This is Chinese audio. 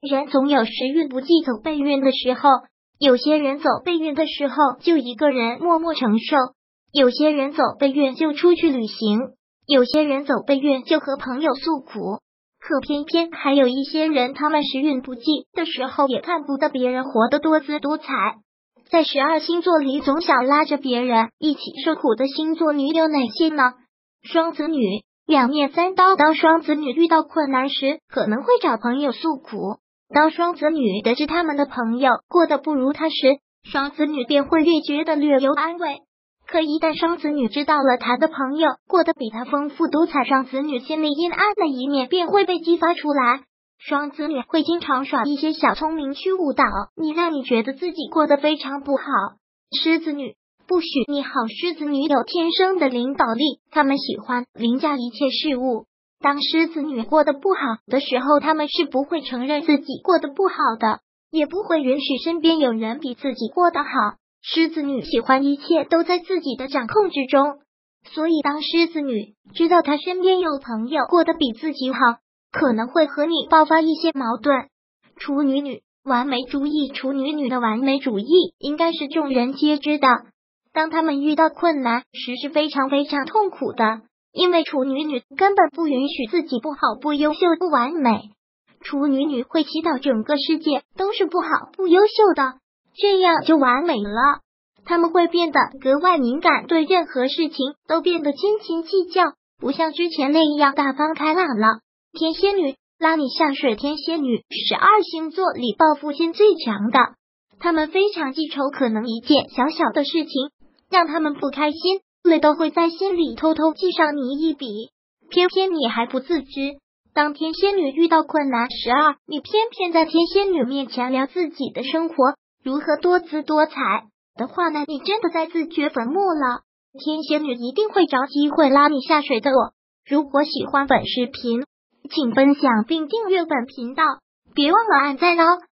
人总有时运不济走背运的时候，有些人走背运的时候就一个人默默承受，有些人走背运就出去旅行，有些人走背运就和朋友诉苦。可偏偏还有一些人，他们时运不济的时候也看不得别人活得多姿多彩。在12星座里，总想拉着别人一起受苦的星座女有哪些呢？双子女，两面三刀。当双子女遇到困难时，可能会找朋友诉苦。当双子女得知他们的朋友过得不如她时，双子女便会越觉得略有安慰。可一旦双子女知道了她的朋友过得比她丰富多彩，双子女心里阴暗的一面便会被激发出来。双子女会经常耍一些小聪明去误导你，让你觉得自己过得非常不好。狮子女，不许你好。狮子女有天生的领导力，他们喜欢凌驾一切事物。当狮子女过得不好的时候，他们是不会承认自己过得不好的，也不会允许身边有人比自己过得好。狮子女喜欢一切都在自己的掌控之中，所以当狮子女知道她身边有朋友过得比自己好，可能会和你爆发一些矛盾。处女女，完美主义。处女女的完美主义应该是众人皆知的，当他们遇到困难时是非常非常痛苦的，因为处女女根本不允许自己不好、不优秀、不完美。处女女会祈祷整个世界都是不好、不优秀的，这样就完美了。他们会变得格外敏感，对任何事情都变得斤斤计较，不像之前那样大方开朗了。天蝎女，拉你下水。天蝎女12星座里报复心最强的，他们非常记仇，可能一件小小的事情让他们不开心，都会在心里偷偷记上你一笔，偏偏你还不自知。当天蝎女遇到困难时你偏偏在天蝎女面前聊自己的生活如何多姿多彩的话呢，你真的在自掘坟墓了。天蝎女一定会找机会拉你下水的。如果喜欢本视频，请分享并订阅本频道，别忘了按赞哦。